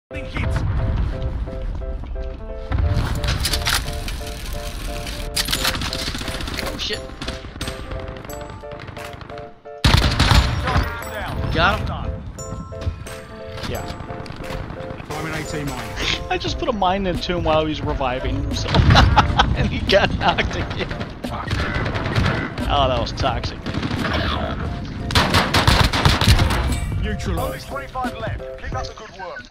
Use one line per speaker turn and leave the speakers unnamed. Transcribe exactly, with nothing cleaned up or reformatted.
Hit.
Oh shit.
Down.
Got him.
Done.
Yeah. I'm an AT mine.
I just put a mine into him while he was reviving himself. And he got knocked again.
Fuck.
Oh, that was toxic.
Only
Neutralized.
twenty-five left. Keep up the good work.